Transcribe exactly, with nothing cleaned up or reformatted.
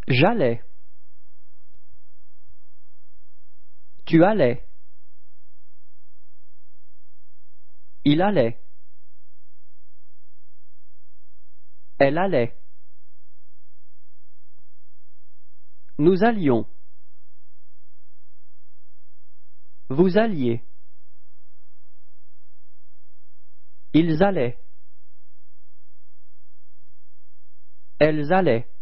J'allais. Tu allais. Il allait. Elle allait. Nous allions. Vous alliez. Ils allaient. Elles allaient.